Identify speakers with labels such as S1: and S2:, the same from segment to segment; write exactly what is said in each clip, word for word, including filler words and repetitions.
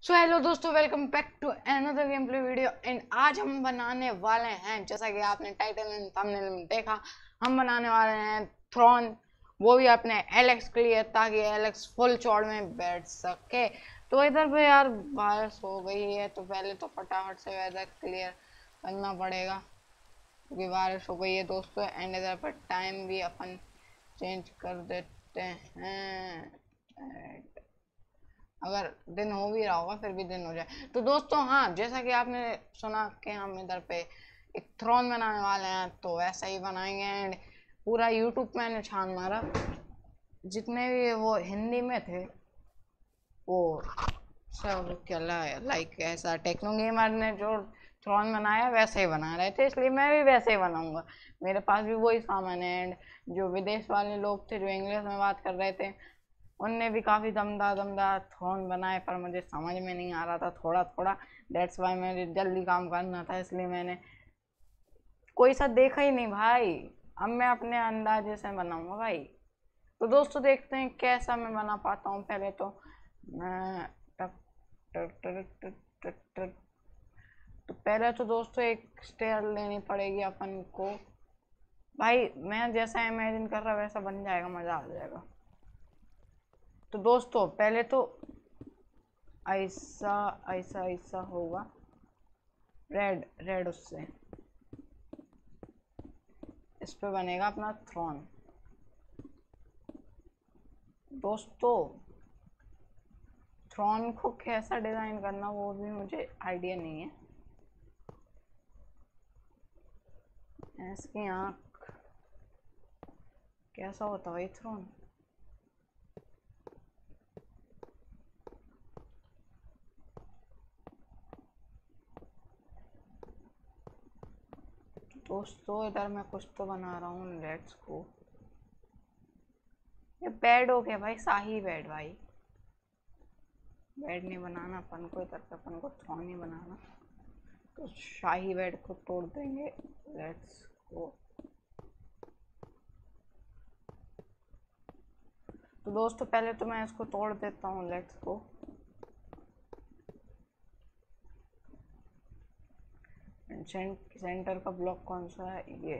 S1: सो hello दोस्तों, welcome back to another game play video. And आज हम बनाने वाले हैं, जैसा कि आपने टाइटल एंड थंबनेल में देखा, हम बनाने वाले हैं थ्रोन। वो भी अपने एलेक्स के लिए, ताकि एलेक्स फुल चौड़ में बैठ सके। तो इधर पे यार बारिश हो गई है, तो पहले तो फटाफट से वेदर क्लियर करना पड़ेगा, क्योंकि बारिश हो गई है दोस्तों। एंड इधर पर टाइम भी अपन चेंज कर देते हैं, अगर दिन हो भी रहा होगा फिर भी दिन हो जाए। तो दोस्तों हाँ, जैसा कि आपने सुना कि हम इधर पे एक थ्रोन बनाने वाले हैं, तो वैसा ही बनाएंगे। एंड पूरा यूट्यूब मैंने छान मारा, जितने भी वो हिंदी में थे वो सब क्या लाइक ऐसा टेक्नो गेमर ने जो थ्रोन बनाया वैसे ही बना रहे थे, इसलिए मैं भी वैसे ही बनाऊंगा। मेरे पास भी वही सामान है। एंड जो विदेश वाले लोग थे जो इंग्लिश में बात कर रहे थे, उनने भी काफ़ी दमदार दमदार थ्रोन बनाए, पर मुझे समझ में नहीं आ रहा था थोड़ा थोड़ा। दैट्स वाई मुझे जल्दी काम करना था, इसलिए मैंने कोई सा देखा ही नहीं भाई। अब मैं अपने अंदाजे से बनाऊंगा भाई। तो दोस्तों देखते हैं कैसा मैं बना पाता हूँ। पहले तो मैं टक टक टक टक टक टक तो पहले तो दोस्तों एक स्टेयर लेनी पड़ेगी अपन को। भाई मैं जैसा इमेजिन कर रहा वैसा बन जाएगा, मज़ा आ जाएगा। तो दोस्तों पहले तो ऐसा ऐसा ऐसा होगा, रेड रेड उससे इस पे बनेगा अपना थ्रोन। दोस्तों थ्रोन को कैसा डिज़ाइन करना वो भी मुझे आइडिया नहीं है। इसकी आँख कैसा होता है थ्रोन? दोस्तों इधर मैं कुछ तो बना रहा हूँ, लेट्स को। ये बेड हो गया भाई, शाही बेड भाई। बेड नहीं बनाना अपन को, इधर पे अपन को थ्रोन ही बनाना। तो शाही बेड को तोड़ देंगे, लेट्स को। तो दोस्तों पहले तो मैं इसको तोड़ देता हूँ, लेट्स को। सेंटर का ब्लॉक कौन सा है? ये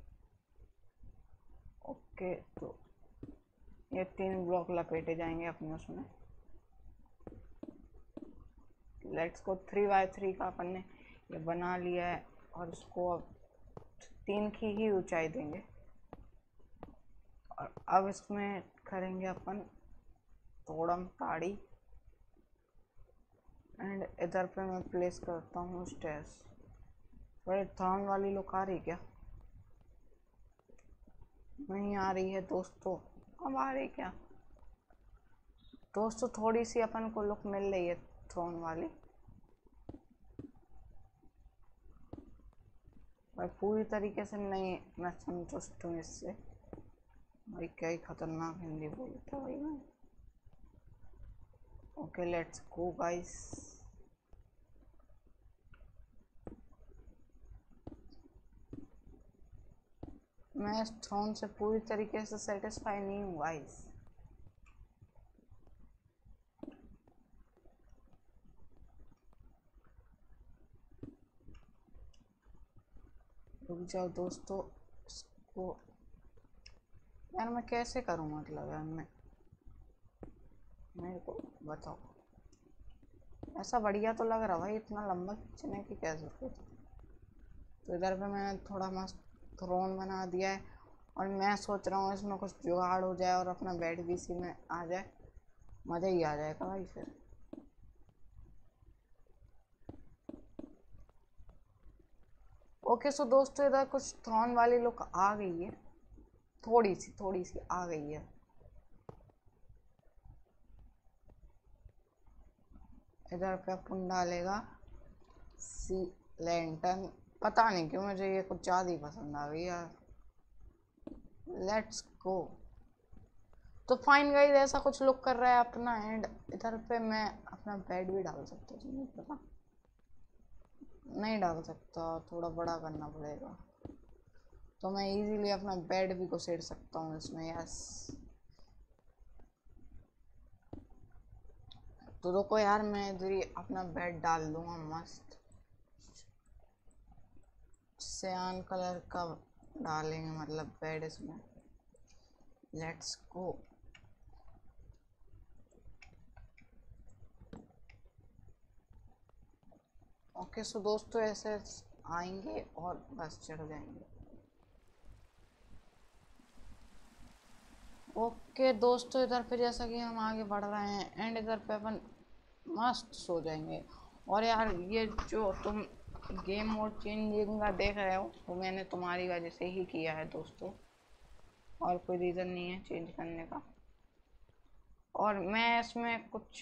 S1: ओके। तो ये तीन ब्लॉक लपेटे जाएंगे अपने उसमें, लेट्स को। थ्री बाय थ्री का अपन ने ये बना लिया है, और इसको अब तीन की ही ऊंचाई देंगे। और अब इसमें करेंगे अपन तोड़म ताड़ी। एंड इधर पे मैं प्लेस करता हूँ स्टेयर्स। बड़े थ्रोन वाली लुक आ रही क्या? नहीं आ रही है दोस्तों। अब आ रही क्या दोस्तों? थोड़ी सी अपन को लुक मिल रही है थ्रोन वाली, पर पूरी तरीके से नहीं मैं संतुष्ट हूँ इससे। भाई क्या ही खतरनाक हिंदी बोली था भाई मैं। Okay let's go guys. मैं इस थ्रोन से पूरी तरीके से सेटिस्फाई नहीं हूँ गाइस। रुक जाओ दोस्तों, इसको यार मैं कैसे करूँ, मतलब यार मैं मेरे को बताओ। ऐसा बढ़िया तो लग रहा भाई, इतना लंबा खींचने की क्या जरूरत है। तो इधर पे मैंने थोड़ा मस्त थ्रोन बना दिया है, और मैं सोच रहा हूँ इसमें कुछ जुगाड़ हो जाए और अपना बेड भी इसी में आ जाए, मज़ा ही आ जाएगा भाई फिर। ओके सो दोस्तों इधर कुछ थ्रोन वाली लुक आ गई है, थोड़ी सी थोड़ी सी आ गई है। इधर पे अपन डालेगा सी लैंटर्न। पता नहीं क्यों मुझे ये कुछ ज़्यादा ही पसंद आ गई यार। Let's go. तो फाइन गाइस, ऐसा कुछ लुक कर रहा है अपना। एंड इधर पे मैं अपना बेड भी डाल सकता हूँ, नहीं पता, नहीं डाल सकता, थोड़ा बड़ा करना पड़ेगा। तो मैं इजीली अपना बेड भी घुसेड़ सकता हूँ इसमें, यस। तो रुको यार, मैं इधर ही अपना बेड डाल दूंगा मस्त सियान कलर का डालेंगे, मतलब बेड इसमें। Let's go. ओके सो दोस्तों ऐसे आएंगे और बस चढ़ जाएंगे। ओके दोस्तों, इधर पे जैसा कि हम आगे बढ़ रहे हैं एंड इधर पे अपन मस्त सो जाएंगे। और यार ये जो तुम गेम मोड चेंजिंग का देख रहे हो वो मैंने तुम्हारी वजह से ही किया है दोस्तों, और कोई रीज़न नहीं है चेंज करने का। और मैं इसमें कुछ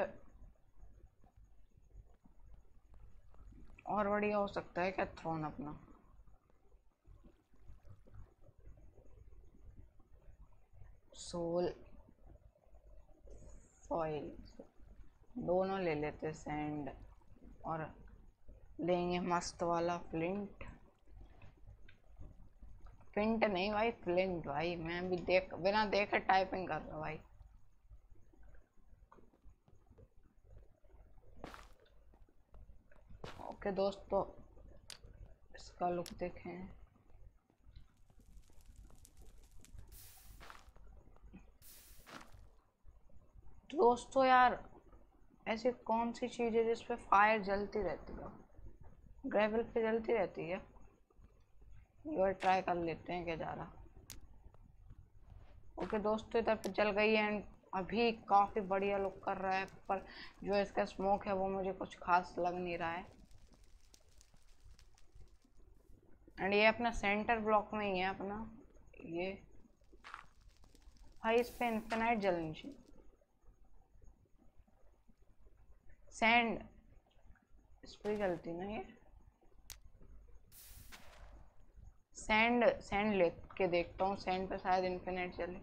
S1: और बढ़िया हो सकता है क्या थ्रोन अपना। सोल फॉइल दोनों ले लेते सैंड, और लेंगे मस्त वाला फ्लिंट। फ्लिंट नहीं भाई, फ्लिंट भाई। मैं भी देख बिना देखे टाइपिंग कर रहा भाई। ओके दोस्तों, इसका लुक देखें। दोस्तों यार ऐसी कौन सी चीज़ है जिसपे फायर जलती रहती है? ग्रेवल पे जलती रहती है। ये और ट्राई कर लेते हैं क्या जा रहा। ओके दोस्तों, इधर पे जल गई है एंड अभी काफ़ी बढ़िया लुक कर रहा है, पर जो इसका स्मोक है वो मुझे कुछ खास लग नहीं रहा है। एंड ये अपना सेंटर ब्लॉक में ही है अपना ये। भाई इस पे इन्फिनाइट जलनी चाहिए। सैंड इस पे जलती ना ये। सैंड सैंड लेके देखता हूँ, सैंड पे शायद इन्फिनाइट जले।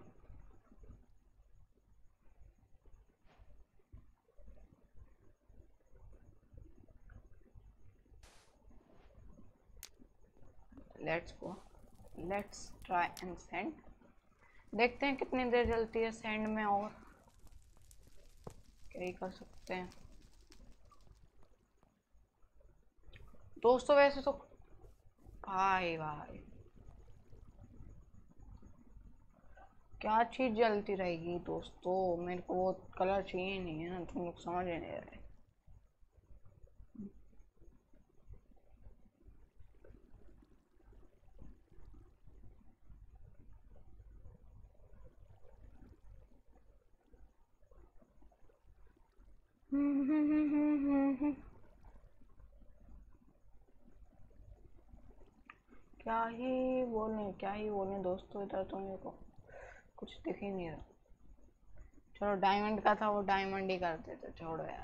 S1: Let's go, let's try and sand. देखते हैं कितनी देर जलती है सैंड में, और क्या ही कर सकते हैं दोस्तों। वैसे तो भाई भाई क्या चीज जलती रहेगी दोस्तों, मेरे को वो कलर चाहिए नहीं है ना, तुम लोग समझ ही नहीं रहे। क्या ही बोलें क्या ही बोलें दोस्तों, इधर तो मेरे को कुछ दिख ही नहीं रहा। चलो डायमंड का था वो डायमंड ही कर देते, छोड़ो यार।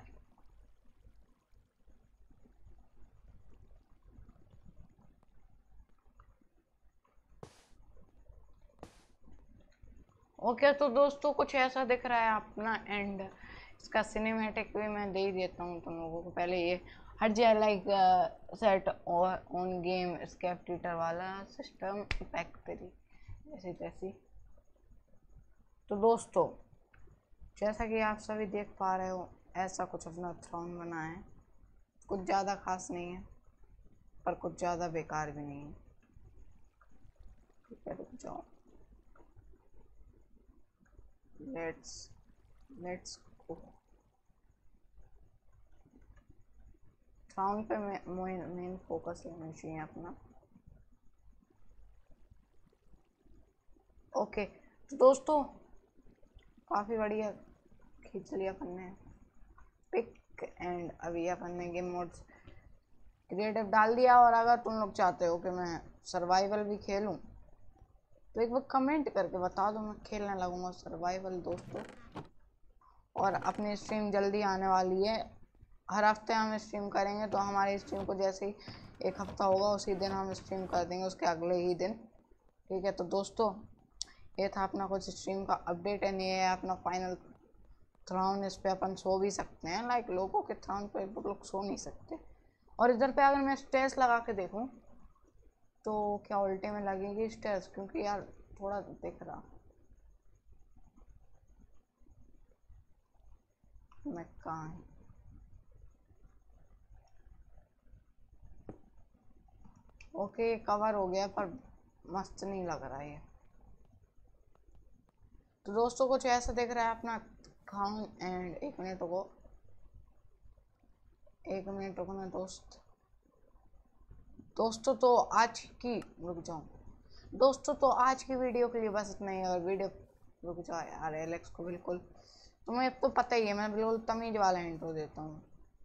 S1: ओके तो दोस्तों कुछ ऐसा दिख रहा है अपना एंड। इसका सिनेमैटिक भी मैं दे ही देता हूँ तुम लोगों को। पहले ये हट जाए like set on game scape Twitter वाला सिस्टम इफेक्ट तेरी ऐसी तैसी। तो दोस्तों जैसा कि आप सभी देख पा रहे हो, ऐसा कुछ अपना थ्रोन बना है। कुछ ज़्यादा खास नहीं है पर कुछ ज़्यादा बेकार भी नहीं है। ठीक है रुक जाओ, लेट्स लेट्स गो। थ्रोन पे मेन फोकस लेना चाहिए अपना। ओके तो दोस्तों काफ़ी बढ़िया खींच लिया अपन ने पिक एंड अभी अपन ने गेम मोड्स क्रिएटिव डाल दिया। और अगर तुम लोग चाहते हो कि मैं सर्वाइवल भी खेलूं तो एक बार कमेंट करके बता दो, मैं खेलने लगूंगा सर्वाइवल दोस्तों। और अपनी स्ट्रीम जल्दी आने वाली है, हर हफ्ते हम स्ट्रीम करेंगे। तो हमारी स्ट्रीम को जैसे ही एक हफ्ता होगा उसी दिन हम स्ट्रीम कर देंगे, उसके अगले ही दिन। ठीक है तो दोस्तों ये था अपना कुछ स्ट्रीम का अपडेट एंड ये है अपना फाइनल थ्रोन। इस पे अपन सो भी सकते हैं, लाइक लोगों के थ्रोन पे लोग सो नहीं सकते। और इधर पे अगर मैं स्टेयर्स लगा के देखूं तो क्या उल्टे में लगेगी स्टेयर्स, क्योंकि यार थोड़ा दिख रहा। मैं कहाँ है? ओके कवर हो गया पर मस्त नहीं लग रहा है। तो दोस्तों कुछ ऐसा दिख रहा है अपना खान। एंड एक मिनट को एक मिनट रुको ना दोस्त दोस्तों तो आज की रुक जाओ दोस्तों तो आज की वीडियो के लिए बस इतना ही। और वीडियो रुक जाओ यार एलेक्स को बिल्कुल तुम्हें तो पता ही है मैं बिल्कुल तमीज वाला इंट्रो देता हूँ।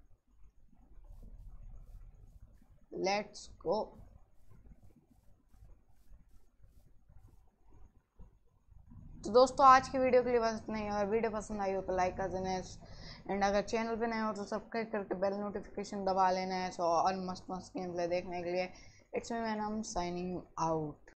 S1: Let's go. तो दोस्तों आज की वीडियो के लिए बस इतना ही। और वीडियो पसंद आई हो तो लाइक कर देना है। एंड अगर चैनल पे नए हो तो सब्सक्राइब करके बेल नोटिफिकेशन दबा लेना है। सो और मस्त मस्त गेम प्ले देखने के लिए it's me man, I am signing out.